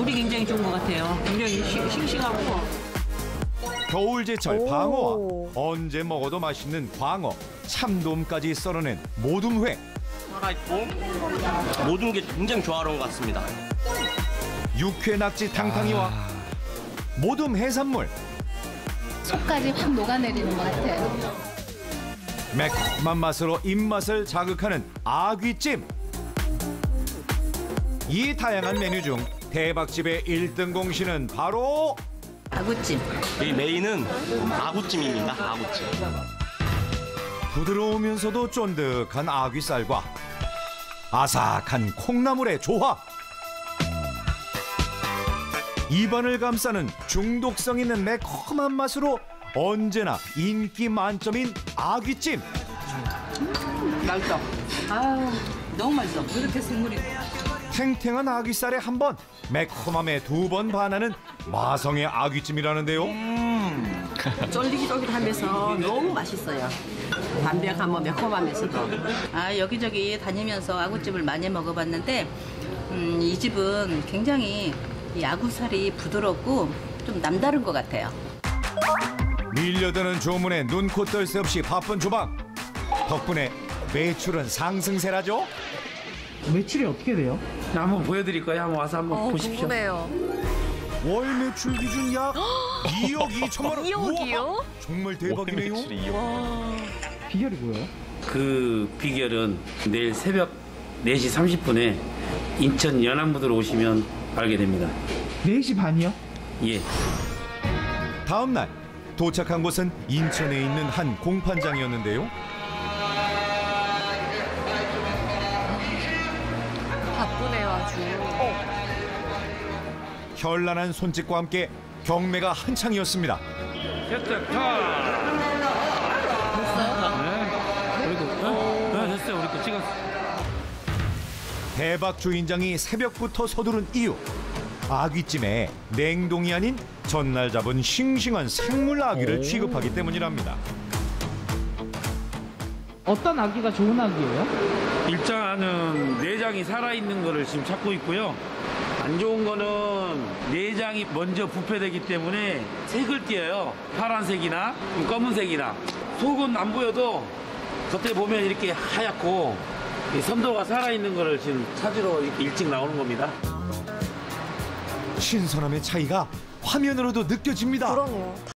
물이 굉장히 좋은 것 같아요. 굉장히 싱싱하고. 겨울제철 방어와 언제 먹어도 맛있는 광어, 참돔까지 썰어낸 모둠회. 살아있고 모든 게 굉장히 조화로운 것 같습니다. 육회 낙지 탕탕이와 모둠 해산물. 속까지 확 녹아내리는 것 같아요. 매콤한 맛으로 입맛을 자극하는 아귀찜. 이 다양한 메뉴 중 대박집의 1등 공신은 바로 아구찜. 이 메인은 아구찜입니다. 아구찜. 부드러우면서도 쫀득한 아귀살과 아삭한 콩나물의 조합. 입안을 감싸는 중독성 있는 매콤한 맛으로 언제나 인기 만점인 아귀찜. 맛있어. 아유, 너무 맛있어. 왜 이렇게 국물이. 탱탱한 아귀살에 한 번, 매콤함에 두 번 반하는 마성의 아귀찜이라는데요. 쫄깃쫄깃하면서 너무 맛있어요. 담백하고 매콤하면서도. 여기저기 다니면서 아구찜을 많이 먹어봤는데 이 집은 굉장히 이 아구살이 부드럽고 좀 남다른 것 같아요. 밀려드는 주문에 눈코 뜰 새 없이 바쁜 주방. 덕분에 매출은 상승세라죠. 매출이 어떻게 돼요? 한번 보여드릴 거예요. 한번 와서 한번 보십시오. 궁금해요. 월 매출 기준 약 2억 2천만 원. 2억이요? 정말 대박이네요. 비결이 뭐예요? 그 비결은 내일 새벽 4시 30분에 인천 연안부두로 오시면 알게 됩니다. 4시 반이요? 예. 다음 날 도착한 곳은 인천에 있는 한 공판장이었는데요. 바쁘네요, 아주. 현란한 손짓과 함께 경매가 한창이었습니다. 됐어요. 됐어요. 우리 거 찍었어. 대박 주인장이 새벽부터 서두른 이유. 아귀찜에 냉동이 아닌 전날 잡은 싱싱한 생물 아귀를 취급하기 때문이랍니다. 어떤 아기가 좋은 아기예요? 일단은 내장이 살아있는 거를 지금 찾고 있고요. 안 좋은 거는 내장이 먼저 부패되기 때문에 색을 띄어요. 파란색이나 검은색이나. 속은 안 보여도 겉에 보면 이렇게 하얗고 이 선도가 살아있는 거를 지금 찾으러 이렇게 일찍 나오는 겁니다. 신선함의 차이가 화면으로도 느껴집니다. 그러네요.